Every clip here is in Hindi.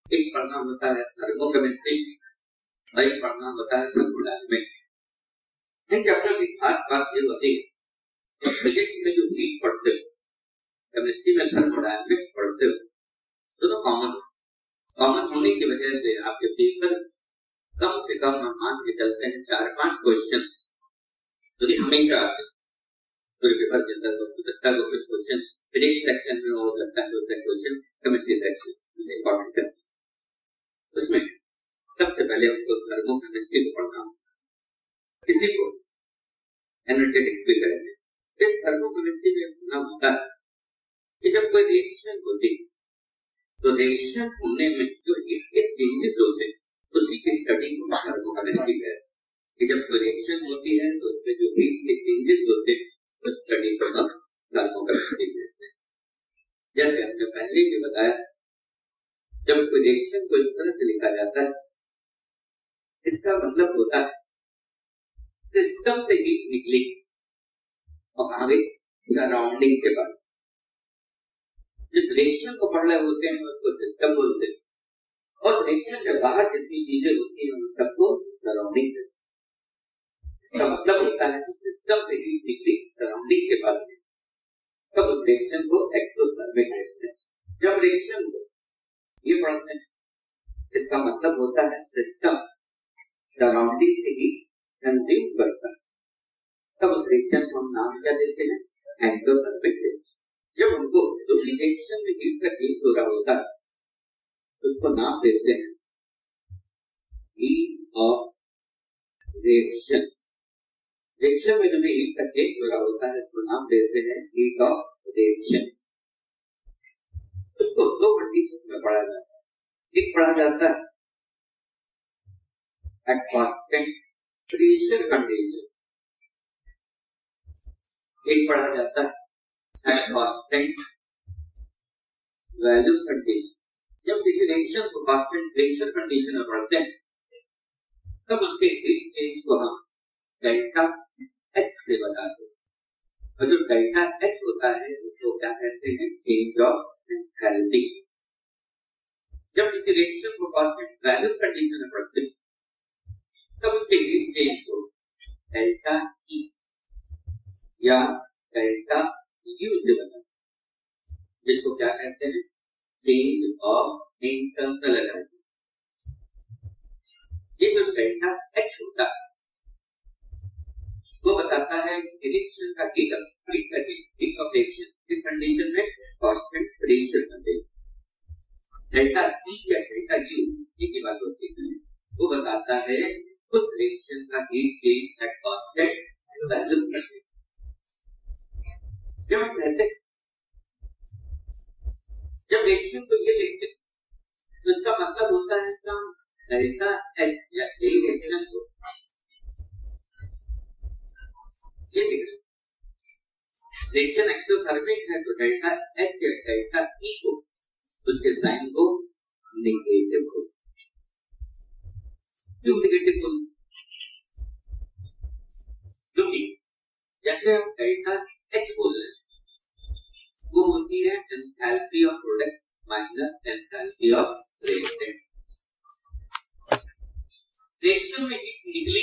एक पढ़ना होता है थर्मोकेमिस्ट्री, एक पढ़ना होता है थर्मोडायनामिक्स। इन चैप्टर की खास बात ये होती है फिजिक्स में जो हीट पढ़ते हो, केमिस्ट्री में थर्मोडायनामिक्स पढ़ते हो, दोनों कॉमन होने की वजह से आपके पेपर कम से कम हम मान के चलते हैं 4-5 क्वेश्चन तो हमेशा आते हैं। तो पेपर के अंदर हो सकता है कुछ क्वेश्चन फिजिक्स सेक्शन में हो सकता है क्वेश्चन केमिस्ट्री सेक्शन में इंपॉर्टेंट है। उसमें सबसे पहले हमको थर्मोकेमिस्ट्री को पढ़ना होगा, इसी को एनर्जेटिक्स भी करेंगे। इस थर्मोकेमिस्ट्री में होना होता है कि जब कोई रिएक्शन होती है तो रिएक्शन होने में जो हीट के चेंजेस होते हैं उसी की स्टडी को थर्मोकेमिस्ट्री कहते हैं। कि जब कोई रिएक्शन होती है तो उसमें जो हीट के चेंजेस होते हैं उस स्टडी को हम थर्मोकेमिस्ट्री कहते हैं। जैसे हमने पहले भी बताया, जब कोई रिएक्शन को इस तरह से लिखा जाता है, इसका मतलब होता है सिस्टम से हीट निकली और आगे सराउंडिंग के बाद जिस रिएक्शन को पढ़ रहे होते हैं उसको सिस्टम बोलते हैं, और रिएक्शन के बाहर जितनी चीजें होती हैं उन सबको सराउंडिंग कहते हैं। इसका मतलब होता है कि सिस्टम से हीट निकली सराउंडिंग के बाद तब उस रिएक्शन को एक्सोथर्मिक कहते हैं। जब रिएक्शन को ये पढ़ते हैं, इसका मतलब होता है सिस्टम सराउंडिंग से हीट कंज्यूम करता है, तब उस रिएक्शन को हम नाम क्या देते हैं, एक्सोथर्मिक देते हैं। जब हमको दूसरी रिएक्शन में हीट का चेंज हो रहा होता है उसको नाम देते हैं हीट ऑफ रिएक्शन। रिएक्शन में जब हीट का चेंज हो रहा होता है उसको नाम देते हैं हीट ऑफ रिएक्शन। उसको दो कंडीशन में पढ़ा जाता है। एक पढ़ा जाता है एट कांस्टेंट प्रेशर कंडीशन, एक पढ़ा जाता है एट कांस्टेंट वैल्यू कंडीशन। जब किसी रिएक्शन को कांस्टेंट प्रेशर कंडीशन में पढ़ते हैं तब उसके हीट चेंज को हम डेल्टा एच से बताते हैं, और जो डेल्टा एच होता है उसको क्या कहते हैं, चेंज ऑफ एंथैल्पी। जब किसी रिएक्शन को कांस्टेंट वैल्यू कंडीशन में पढ़ते हैं तब उसके हीट चेंज को डेल्टा ई या डेल्टा यू से बताते हैं, जिसको क्या कहते हैं, चेंज ऑफ इंटरनल एनर्जी। ये जो डेल्टा एच होता है वो बताता है कि रिएक्शन का हीट ऑफ रिएक्शन इस कंडीशन में constant pressure condition. Delta E या डेल्टा यू की बात होती है, वो बताता है उस रिएक्शन का heat change at constant value condition. जब हम कहते हैं, जब रिएक्शन को ये लिखते हैं तो इसका मतलब होता है डेल्टा एच या रिएक्शन को ये रिएक्शन एक्सोथर्मिक है तो डेल्टा एच या डेल्टा ई को उसके साइन को नेगेटिव हो। क्यों नेगेटिव हो? क्योंकि जैसे हम डेल्टा एच बोल रहे हैं वो होती है enthalpy of product minus enthalpy of reactant. Reaction में हीट निकली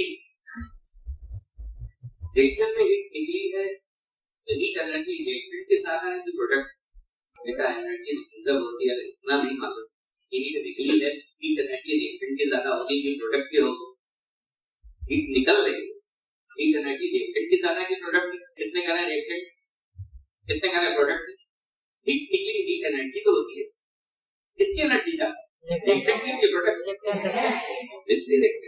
है तो हीट एनर्जी रिएक्टेंट के ज्यादा है तो प्रोडक्ट का एनर्जी कंजर्व होती है, इतना नहीं मालूम। हीट निकली है, हीट एनर्जी रिएक्टेंट के ज्यादा होगी जो प्रोडक्ट के होगा। हीट निकल रही है, हीट एनर्जी रिएक्टेंट के ज्यादा है, प्रोडक्ट कितने का है, रिएक्टेंट कितने का है, प्रोडक्ट हीट निकली, हीट एनर्जी तो होती है, इसकी एनर्जी का रिएक्टेंट के प्रोडक्ट इसलिए देखते हैं।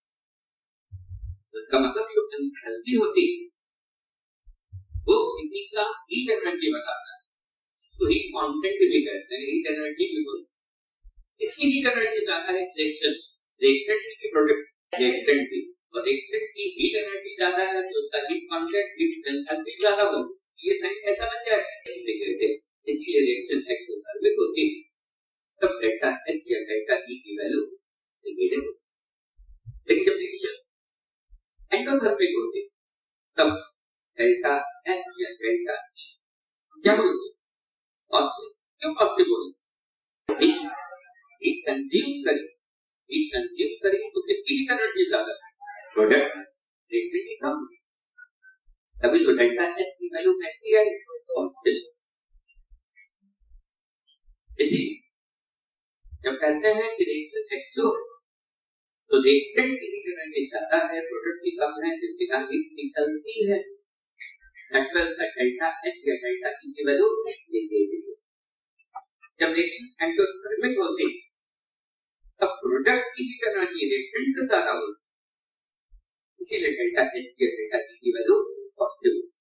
इसका मतलब जो एंथैल्पी होती है वो किसी का हीट एनर्जी बताता है, तो हीट कांस्टेंट भी कहते हैं, हीट एनर्जी भी बोलते हैं। इसकी हीट एनर्जी ज्यादा है रिएक्टेंट की प्रोडक्ट रिएक्टेंट की, और रिएक्टेंट की हीट एनर्जी ज्यादा है तो उसका हीट कांस्टेंट हीट एंथैल्पी ज्यादा होगी। ये साइन कैसा बन जाएगा, इसलिए रिएक्शन एक्सोथर्मिक होती है। तब डेल्टा एच या डेल्टा ई की वैल्यू नेगेटिव होती है। लेकिन जब रिएक्शन एंडोथर्मिक होती है तब डेल्टा एच या डेल्टा ई क्या बोलते हैं, पॉजिटिव। क्यों पॉजिटिव बोलते हैं? हीट कंज्यूम करेगी तो किसकी हीट एनर्जी ज्यादा है? प्रोडक्ट रिएक्टेंट की कम, तभी तो डेल्टा एच की वैल्यू महंगी है। इसीलिए जब कहते हैं कि रिएक्शन एक्सो तो रिएक्टेंट की हीट एनर्जी ज्यादा है, प्रोडक्ट की कम है, जिसके कारण हीट निकलती है। डेल्टा एच या डेल्टा ई की वैल्यू निकलेगी। जब रिएक्शन एंडोथर्मिक होती है तब प्रोडक्ट की हीट एनर्जी रिएक्टेंट से ज्यादा होती है, इसीलिए डेल्टा एच या डेल्टा ई की वैल्यू पॉजिटिव।